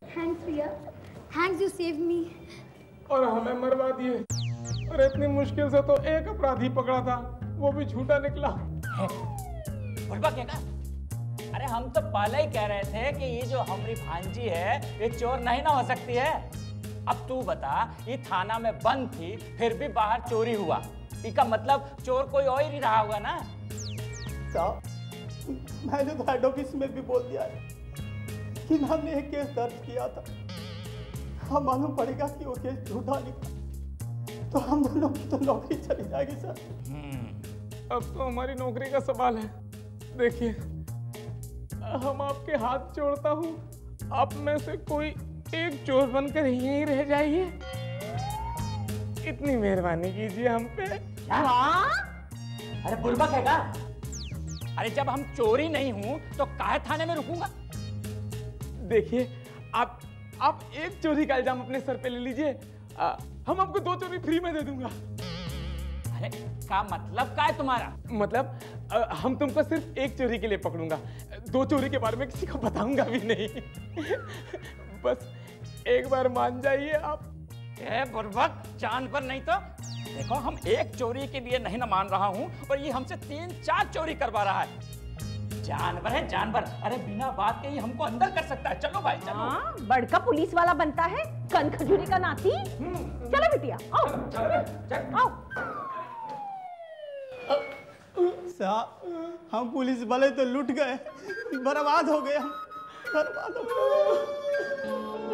Thanks Riya, thanks you save me. और हमें मरवा दिए। और इतनी मुश्किल से तो एक अपराधी पकड़ा था, वो भी झूठा निकला। क्या? अरे हम तो पहले ही कह रहे थे कि ये जो हमारी भांजी है ये चोर नहीं ना हो सकती है। अब तू बता, ये थाना में बंद थी फिर भी बाहर चोरी हुआ, इसका मतलब चोर कोई और ही रहा होगा ना। साहब, मैंने तो हेड ऑफिस में भी बोल दिया है कि हमने एक केस दर्ज किया था। हम मालूम पड़ेगा कि वो केस झूठा निकला तो हम दोनों की तो नौकरी चली जाएगी सर। अब तो हमारी नौकरी का सवाल है। देखिए, हम आपके हाथ जोड़ता हूँ, आप में से कोई एक चोर बनकर यहीं रह जाइए। इतनी मेहरबानी कीजिए हम पे। अरे बुलबक है का? अरे जब हम चोरी नहीं हूं तो काहे थाने में रुकूंगा? देखिए, आप एक चोरी का इल्जाम अपने सर पे ले लीजिए, हम आपको 2 चोरी फ्री में दे दूंगा। अरे का मतलब का है तुम्हारा? मतलब हम तुमको सिर्फ एक चोरी के लिए पकड़ूंगा, 2 चोरी के बारे में किसी को बताऊंगा भी नहीं। बस एक बार मान जाइए आप। बुलबक, जान पर नहीं तो देखो, हम एक चोरी के लिए नहीं ना मान रहा हूं और ये हमसे 3-4 चोरी करवा रहा है। जानवर है जानवर। अरे बिना बात के ही हमको अंदर कर सकता है। चलो भाई चलो। हाँ, बड़का पुलिस वाला बनता है, कन खजूरी का नाती। चलो बिटिया, आओ आओ। साहब, हम पुलिस वाले तो लूट गए, बर्बाद हो गए, हम बर्बाद हो गए।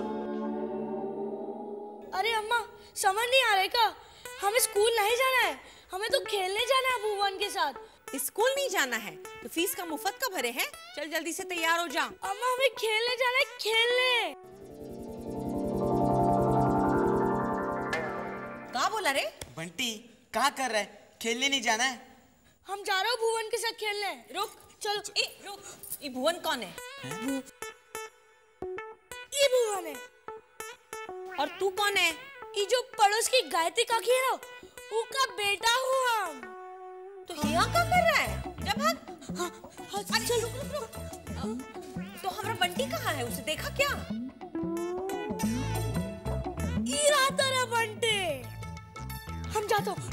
अरे अम्मा, समझ नहीं आ रहा है का? हमें स्कूल नहीं जाना है, हमें तो खेलने जाना है भुवन के साथ। स्कूल नहीं जाना है तो फीस का मुफ्त का भरे हैं। चल जल्दी से तैयार हो जा। अम्मा, हमें खेलने जाना है, खेलने। कहाँ बोला रे? बंटी, कहाँ कर रहा है? खेलने नहीं जाना है? हम जा रहे हो भुवन के साथ खेलने। रुक, चलो। रुक, ये भुवन कौन है? ये भुवन है। और तू कौन है? ये जो पड़ोस की गायत्री काकी है ना, उसका बेटा हूँ हम। तो यहाँ क्या कर रहा है? जब चल रुक। तो हमारा बंटी कहाँ है? उसे देखा क्या? ये रहा तेरा बंटी। हम जाते हैं।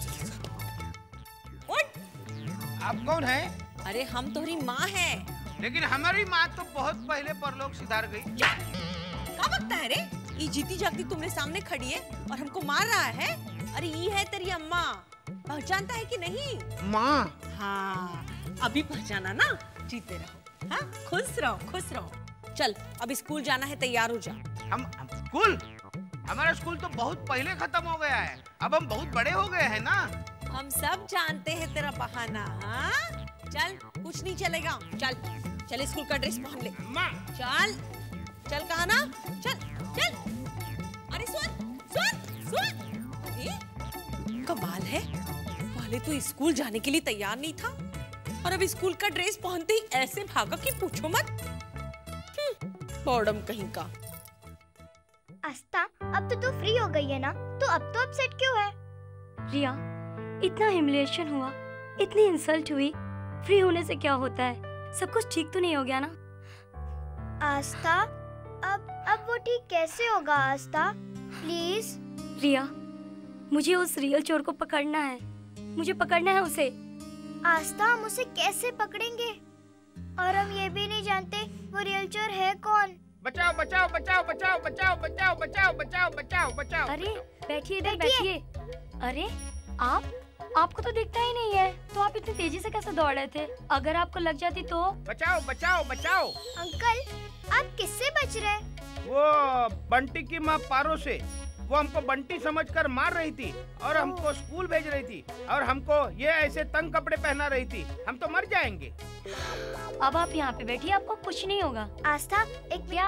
आप कौन है? अरे हम तुम्हारी माँ हैं। लेकिन हमारी माँ तो बहुत पहले परलोक सिधार गई। क्या बकता है रे? ये जीती जागती तुम्हारे सामने खड़ी है और हमको मार रहा है। अरे ये है तेरी अम्मा, पहचानता है कि नहीं? माँ? हाँ, अभी पहचाना ना? जीते रहो। हाँ, खुश रहो, खुश रहो। चल अब स्कूल जाना है, तैयार हो जा। हम स्कूल? हमारा स्कूल तो बहुत पहले खत्म हो गया है, अब हम बहुत बड़े हो गए हैं ना। हम सब जानते हैं तेरा बहाना। हाँ, चल कुछ नहीं चलेगा। चल चल स्कूल का ड्रेस पहन ले। चल चल, कहा ना? चल चल। अरे सुन सुन सुन, अरे कमाल है, पहले तो स्कूल जाने के लिए तैयार नहीं था और अब स्कूल का ड्रेस पहनते ही ऐसे भागा कि पूछो मत। बॉर्डम कहीं का। आस्था, अब तो तू फ्री हो गई है ना, तो अब तो अपसेट क्यों है? रिया, इतना ह्यूमिलिएशन हुआ, इतनी इंसल्ट हुई, फ्री होने से क्या होता है? सब कुछ ठीक तो नहीं हो गया ना? आस्था, अब वो ठीक कैसे होगा आस्था? प्लीज। रिया, मुझे उस रियल चोर को पकड़ना है, मुझे पकड़ना है उसे। आस्था, हम उसे कैसे पकड़ेंगे? और हम ये भी नहीं जानते वो रियल चोर है कौन। बचाओ बचाओ बचाओ बचाओ बचाओ बचाओ बचाओ बचाओ बचाओ बचाओ। अरे बैठिए इधर, बैठिए। अरे आपको तो दिखता ही नहीं है, तो आप इतनी तेजी से कैसे दौड़ रहे थे? अगर आपको लग जाती तो? बचाओ बचाओ बचाओ। अंकल, आप किससे बच रहे? वो बंटी की माँ पारो से। वो हमको बंटी समझकर मार रही थी और हमको स्कूल भेज रही थी और हमको ये ऐसे तंग कपड़े पहना रही थी। हम तो मर जाएंगे। अब आप यहाँ पे बैठिए, आपको कुछ नहीं होगा। आस्था, एक क्या?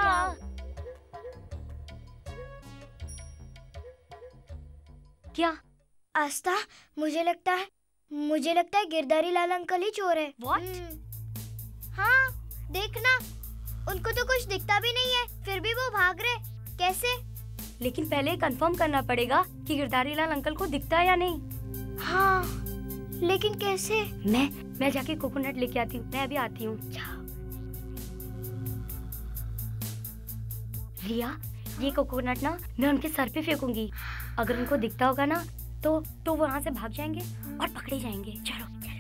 क्या? आस्था, मुझे लगता है गिरधारी लाल अंकल ही चोर है। What? हाँ, देखना, उनको तो कुछ दिखता भी नहीं है, फिर भी वो भाग रहे। कैसे? लेकिन पहले कंफर्म करना पड़ेगा कि गिरधारी लाल अंकल को दिखता है या नहीं। हाँ, लेकिन कैसे? मैं जाके कोकोनट लेके आती हूँ, मैं अभी आती हूँ। रिया, ये कोकोनट ना मैं उनके सर पे फेंकूंगी। अगर उनको दिखता होगा ना तो वो वहाँ से भाग जाएंगे और पकड़े जाएंगे। चलो चलो।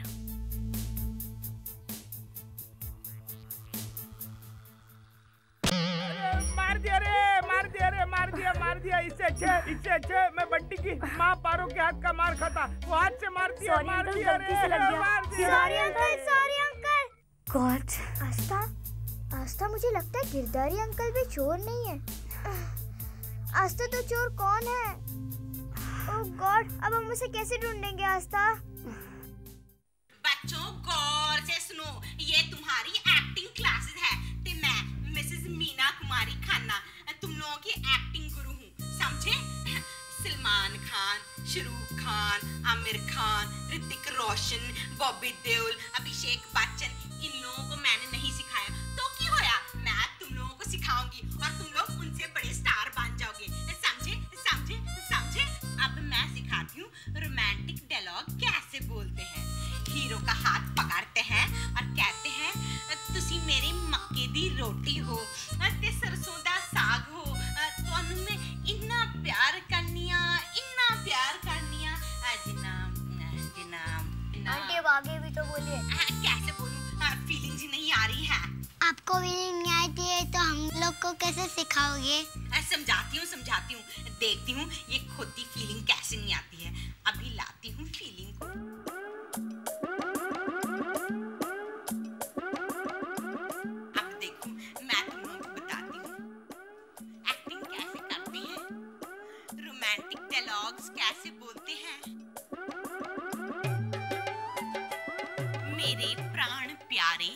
मार दिया रे, मार दिया रे, मार दिया। इससे अच्छे मैं बंटी की माँ पारो के हाथ का मार खाता। वो हाथ से मार दिया रे, मार दिया। Sorry uncle. गॉड। आस्था मुझे लगता है गिरधारी अंकल भी चोर नहीं है। आस्था तो चोर कौन है? ओह गॉड, अब हम उसे कैसे ढूंढेंगे आस्था? बच्चों गौर से सुनो, ये तुम्हारी एक्टिंग क्लासेस है ते मैं मिसेस मीना कुमारी खन्ना तुम लोगों की एक्टिंग गुरु हूँ, समझे? सलमान खान, शाहरुख खान, आमिर खान, ऋतिक रोशन, बॉबी देओल, अभिषेक बच्चन, इन लोगों को मैंने नहीं सिखाया तो क्या होया, मैं तुम लोगों को सिखाऊंगी और तुम लोग उनसे बड़े स्टार बन जाओगे, समझे समझे समझे? अब मैं सिखाती हूँ रोमांटिक डायलॉग कैसे बोलते हैं। हीरो का हाथ पकड़ते हैं और कहते हैं तुसी मेरे मक्के दी रोटी हो ते सरसों दा साग हो, तुहानू मैं इन्ना प्यार करनिया आंटी अब आगे भी तो बोलिए। कैसे बोलूं, फीलिंग्स ही नहीं आ रही है। आपको फीलिंग नहीं आती है तो हम लोग को कैसे सिखाओगे? समझाती हूँ, देखती हूँ ये खुद ही फीलिंग कैसे नहीं आती है। अभी लाती हूँ फीलिंग को। अब देखो मैं तुम लोगों को बताती हूँ एक्टिंग कैसे करते हैं, रोमांटिक डायलॉग्स कैसे बोलते हैं। मेरे प्राण प्यारे,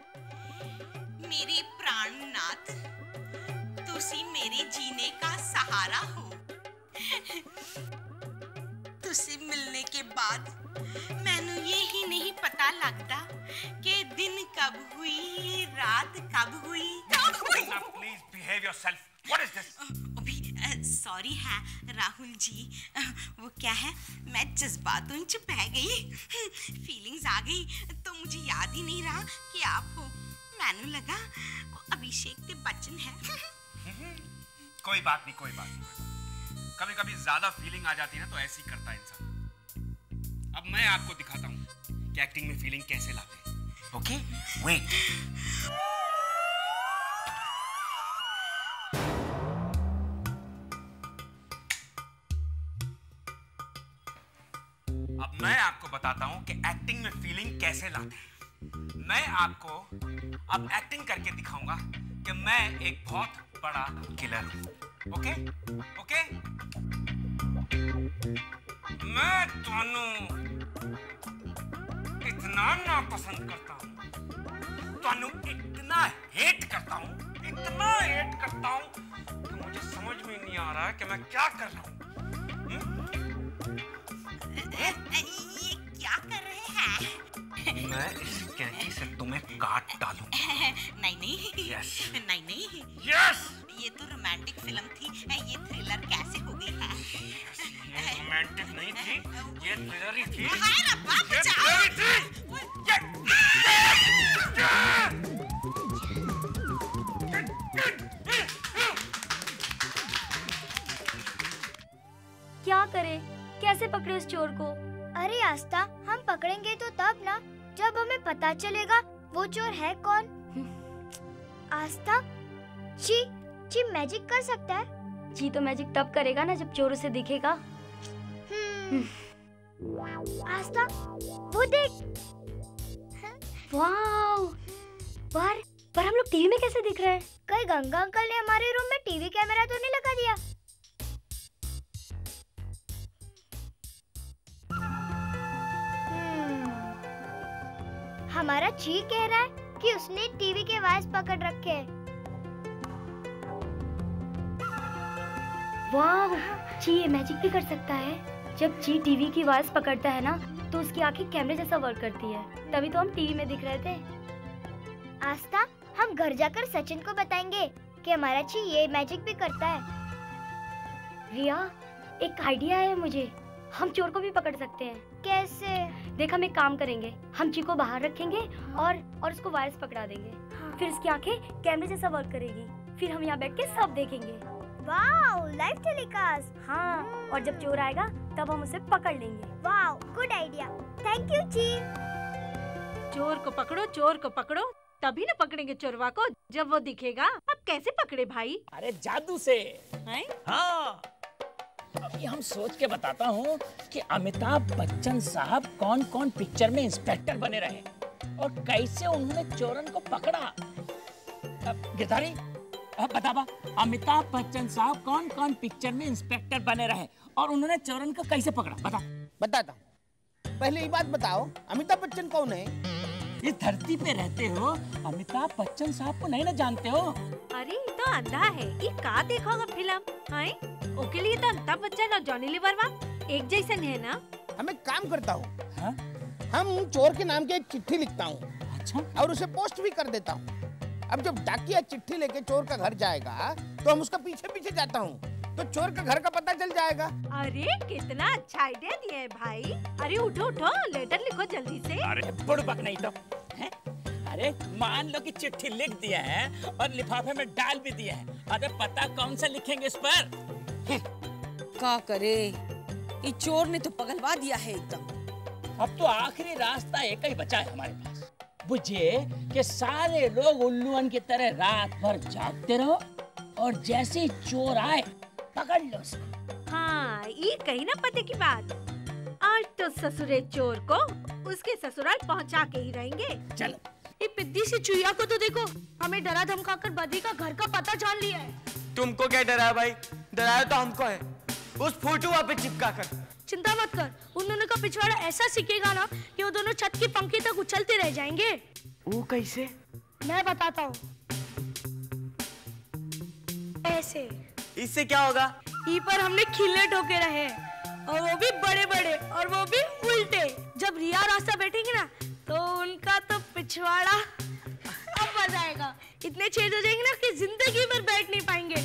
मेरे प्राणनाथ, तुसी मेरे जीने का सहारा हो। तुसी मिलने के बाद मैनू ये ही नहीं पता लगता कि दिन कब हुई, रात कब हुई। Please behave yourself. What is this? अभी सॉरी है राहुल जी, वो क्या है मैं जज्बातों च बह गई, फीलिंग्स आ गई तो मुझे याद ही नहीं रहा कि आप हो। मैनू लगा वो अभिषेक के बच्चन है। कोई बात नहीं। कभी कभी ज्यादा फीलिंग आ जाती है ना तो ऐसे ही करता है इंसान। अब मैं आपको दिखाता हूँ कि एक्टिंग में फीलिंग कैसे लाते हैं। Okay, wait. अब मैं आपको बताता हूँ कि एक्टिंग में फीलिंग कैसे लाते हैं। मैं आपको अब एक्टिंग करके दिखाऊंगा कि मैं एक बहुत बड़ा किलर हूँ। ओके? मैं तुहानू इतना नापसंद करता हूँ, तुहानू इतना हेट करता हूँ कि मुझे समझ में नहीं आ रहा है कि मैं क्या कर रहा हूँ। ये क्या कर रहे हैं? मैं इस कैंची से तुम्हें काट डालूंगा। नहीं। Yes. नहीं। Yes. ये तो रोमांटिक फिल्म थी, ये थ्रिलर कैसे हो गई है? ये रोमांटिक नहीं थी, ये थ्रिलर ही थी। हाय रब्बा, ये थ्रिलर ही थी। क्या करे, कैसे पकड़े उस चोर को? अरे आस्था, हम पकड़ेंगे तो तब ना जब हमें पता चलेगा वो चोर है कौन। आस्था, ची मैजिक कर सकता है? जी तो मैजिक तब करेगा ना जब चोर उसे दिखेगा। आस्था, वो देख। वाओ, पर हम लोग टीवी में कैसे दिख रहे हैं? कहीं गंगा अंकल ने हमारे रूम में टीवी कैमरा तो नहीं लगा दिया? हमारा ची कह रहा है कि उसने टीवी के वायर्स पकड़ रखे हैं। वाह, ची ये मैजिक भी कर सकता है। जब ची टीवी की वायर्स पकड़ता है ना तो उसकी आंखें कैमरे जैसा वर्क करती है, तभी तो हम टीवी में दिख रहे थे। आस्था, हम घर जाकर सचिन को बताएंगे कि हमारा ची ये मैजिक भी करता है। रिया, एक आइडिया है मुझे, हम चोर को भी पकड़ सकते हैं। कैसे? देख, हम एक काम करेंगे, हम ची को बाहर रखेंगे और उसको वायर्स पकड़ा देंगे। फिर उसकी आंखें कैमरे जैसा वर्क करेगी, फिर हम यहाँ बैठ के सब देखेंगे। Wow, live telecast. हाँ, और जब चोर आएगा तब हम उसे पकड़ लेंगे। Wow, good idea. Thank you chief. चोर को पकड़ो, तभी ना पकड़ेंगे चोरवा को जब वो दिखेगा। अब कैसे पकड़े भाई? अरे जादू से। हैं? हाँ, अभी हम सोच के बताता हूँ कि अमिताभ बच्चन साहब कौन कौन पिक्चर में इंस्पेक्टर बने रहे और कैसे उन्होंने चोरन को पकड़ा। गिरधारी बता, अमिताभ बच्चन साहब कौन कौन पिक्चर में इंस्पेक्टर बने रहे और उन्होंने चोरन को कैसे पकड़ा? बताता हूँ। पहले ये बात बताओ, अमिताभ बच्चन कौन है? इस धरती पे रहते हो, अमिताभ बच्चन साहब को नहीं ना जानते हो? अरे ये तो अंधा है, ये का देखा होगा फिल्म? हैं? ओके लिए तो अमिताभ बच्चन और जॉनी लीवरवा एक जैसे है ना? हम एक काम करता हूँ, हम चोर के नाम की एक चिट्ठी लिखता हूँ। अच्छा? और उसे पोस्ट भी कर देता हूँ। अब जब डाकिया चिट्ठी लेके चोर का घर जाएगा तो हम उसका पीछे पीछे जाता हूँ, तो चोर का घर का पता चल जाएगा। अरे कितना अच्छा आइडिया दिया है भाई। अरे उठो लेटर लिखो जल्दी से। अरे बुड़बक नहीं तो है? अरे मान लो कि चिट्ठी लिख दिया है और लिफाफे में डाल भी दिया है। अरे पता कौन सा लिखेंगे इस पर? क्या करे, ये चोर ने तो पगलवा दिया है एकदम। अब तो आखिरी रास्ता एक ही बचा है हमारे पास। बुझे कि सारे लोग उल्लूअन की तरह रात भर जागते रहो और जैसे ही चोर आए पकड़ लो उसको। हाँ, ये कही ना पते की बात। आज तो ससुरे चोर को उसके ससुराल पहुंचा के ही रहेंगे। चलो। ये पिद्दी सी चुईया को तो देखो, हमें डरा धमकाकर बद्री का घर का पता जान लिया है। तुमको क्या डरा भाई? डराया तो हमको है, उस फोटो पे चिपका कर। चिंता मत कर, उन दोनों का पिछवाड़ा ऐसा सीखेगा ना कि वो दोनों छत की पंक्ति तक उछलते रह जाएंगे। वो कैसे? मैं बताता हूँ। ऐसे। इससे क्या होगा? ई पर हमने खिल्ले ठोके रहे और वो भी बड़े बड़े और वो भी उल्टे। जब रिया और रास्ता बैठेंगे ना तो उनका तो पिछवाड़ा अब मजा आएगा। इतने छेद हो जाएंगे ना कि जिंदगी भर बैठ नहीं पाएंगे।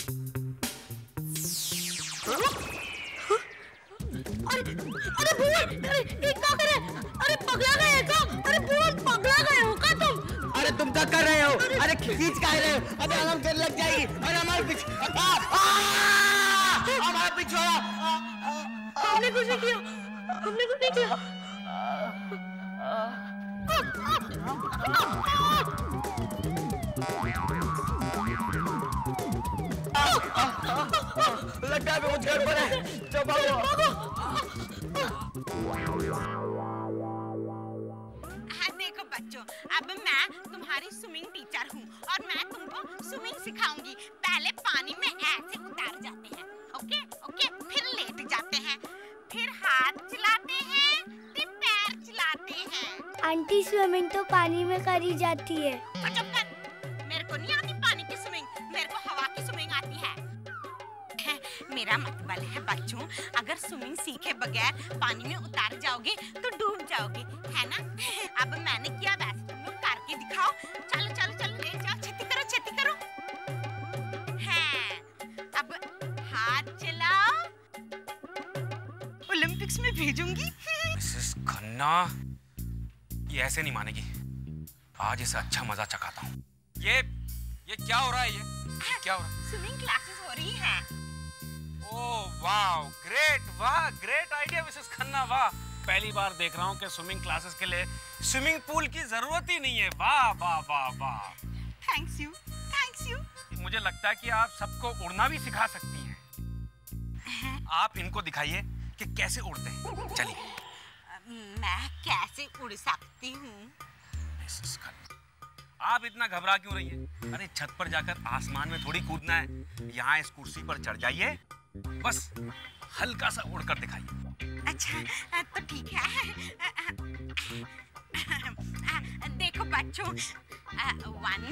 अरे भूल, अरे ये क्या कर रहे? अरे पगला गए क्या? अरे भूल, पगला गए हो क्या तुम? अरे तुम क्या कर रहे हो? अरे खींच का रहे हो? अरे आराम कर, लग जाएगी। अरे हमारा पिछवाड़ा। हमने कुछ नहीं किया, हमने कुछ नहीं किया। लगता है कुछ गड़बड़ है। देखो बच्चों, अब मैं तुम्हारी स्विमिंग टीचर हूँ और मैं तुमको स्विमिंग सिखाऊंगी। पहले पानी में ऐसे उतार जाते हैं, ओके ओके, फिर लेट जाते हैं, फिर हाथ चलाते हैं, फिर पैर चलाते हैं। आंटी स्विमिंग तो पानी में करी जाती है। चुप कर, मेरे को नहीं आती पानी की स्विमिंग, मेरे को हवा की स्विमिंग आती है। मेरा मतलब है बच्चों, अगर स्विमिंग सीखे बगैर पानी में उतार जाओगे तो डूब जाओगे, है ना? अब मैंने किया वैसे तुम लोग करके दिखाओ। चलो चलो चलो, ले जाओ, छेती करो छेती करो। हाँ, अब हाथ चलाओ, ओलंपिक्स में भेजूंगी। मिसेस खन्ना, ये ऐसे नहीं मानेगी। आज इसे अच्छा मजा चखाता हूँ। ये क्या हो रहा है? ये क्या हो रहा है? स्विमिंग क्लासेस हो रही हैं। ओह वाह, ग्रेट, वाह, ग्रेट आइडिया मिसेस खन्ना, वाह। पहली बार देख रहा हूँ कि स्विमिंग क्लासेस के लिए स्विमिंग पूल की जरूरत ही नहीं है। वाह वाह वाह वाह। Thanks you, thanks you. मुझे लगता है कि आप सबको उड़ना भी सिखा सकती हैं। आप इनको दिखाइए कि कैसे उड़ते हैं। चलिए। मैं कैसे उड़ सकती हूँ? मिसेस खन्ना, आप इतना घबरा क्यों रही हैं? अरे छत पर जाकर आसमान में थोड़ी कूदना है। यहाँ इस कुर्सी पर चढ़ जाइए, बस हल्का सा उड़कर दिखाइए। अच्छा तो ठीक है। देखो बच्चों, 1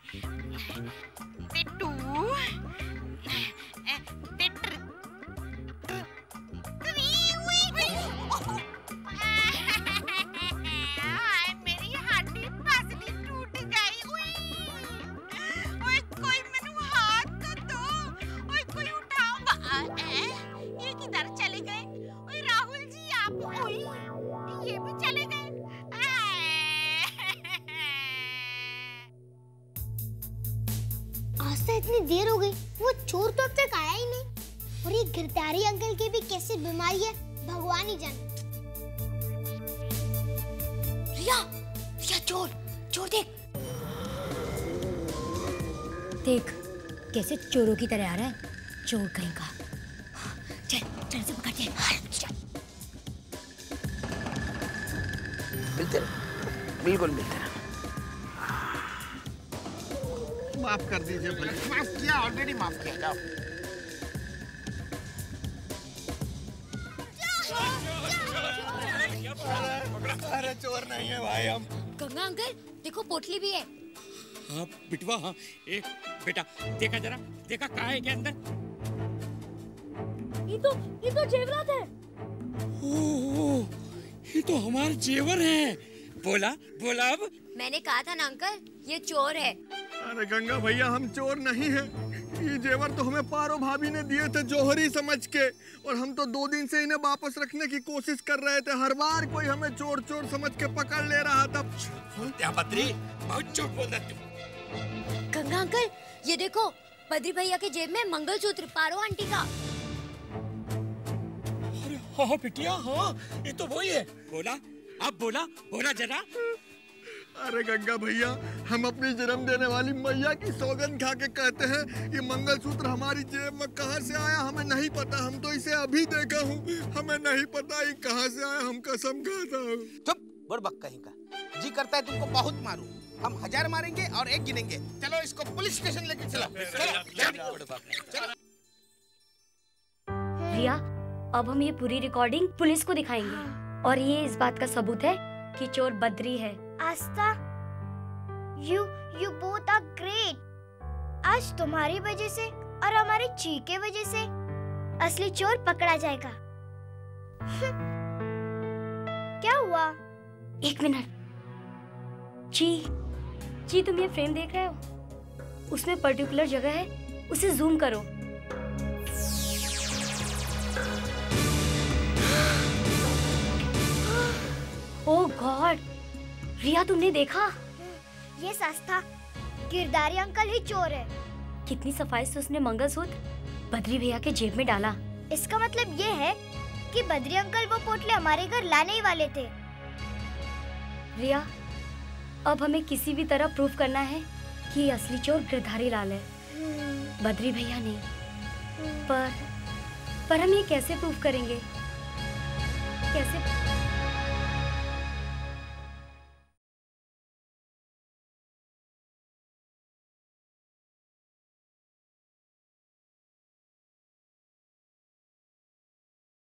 2 मेरी हड्डी पसली टूट गई। ओए कोई मेनू हाथ तो दो, ओए कोई उठाओ। ये किधर चले गए? ओए राहुल जी, आप ये भी चले गए। आज से देर हो गई, वो चोर तो अब तक आया ही नहीं। और ये गिरधारी अंकल की भी कैसी बीमारी है भगवान ही जाने। रिया, रिया चोर, चोर देख। देख कैसे चोरों की तरह आ रहा है, चोर कहीं का। चल चल से पकड़ते हैं। मिलते रहो, बिल्कुल मिलते रहो। माफ कर दीजिए भैया। माफ किया, ऑलरेडी माफ किया। जाओ। अरे चोर नहीं है भाई हम। गंगा अंकल देखो पोटली भी है। हाँ बिटवा, हाँ एक बेटा देखा जरा, देखा कहाँ है के अंदर। ये तो जेवरात है। ओह, ये तो हमारे जेवर हैं। बोला बोला अब। मैंने कहा था ना अंकल, ये चोर है। अरे गंगा भैया, हम चोर नहीं है। ये जेवर तो हमें पारो भाभी ने दिए थे जोहरी समझ के, और हम तो 2 दिन से इन्हें वापस रखने की कोशिश कर रहे थे। हर बार कोई हमें चोर चोर समझ के पकड़ ले रहा था। बद्री, बहुत झूठ बोल रहा तू। गंगा अंकल ये देखो, बद्री भैया के जेब में मंगलसूत्र पारो आंटी का। अरे हाँ बिटिया, हाँ ये तो वही है। बोला अब, बोला बोला जरा। अरे गंगा भैया, हम अपनी जन्म देने वाली मैया की सौगंध खा के कहते हैं, ये मंगलसूत्र हमारी जेब में कहाँ से आया हमें नहीं पता। हम तो इसे अभी देखा हूँ, हमें नहीं पता ये कहाँ से आया। हम कसम खाता हूँ। चुप, बुड़बक कहीं का। जी करता है तुमको बहुत मारूं। हम 1000 मारेंगे और 1 गिनेंगे। चलो इसको पुलिस स्टेशन लेके चलो। चलो। रिया, अब हम ये पूरी रिकॉर्डिंग पुलिस को दिखाएंगे, और ये इस बात का सबूत है कि चोर बद्री है। आस्था, you both are great। आज तुम्हारी वजह से और हमारे ची के वजह से असली चोर पकड़ा जाएगा। क्या हुआ? 1 मिनट। ची तुम ये फ्रेम देख रहे हो? उसमें पर्टिकुलर जगह है, उसे जूम करो। ओह गॉड, रिया तुमने देखा? ये आस्था, गिरधारी अंकल ही चोर है। कितनी सफाई से उसने मंगलसूत्र बद्री भैया के जेब में डाला। इसका मतलब ये है कि बद्री अंकल वो पोटली हमारे घर लाने ही वाले थे। रिया, अब हमें किसी भी तरह प्रूव करना है कि असली चोर गिरधारी लाल है, बद्री भैया नहीं। पर हम ये कैसे प्रूव करेंगे? कैसे?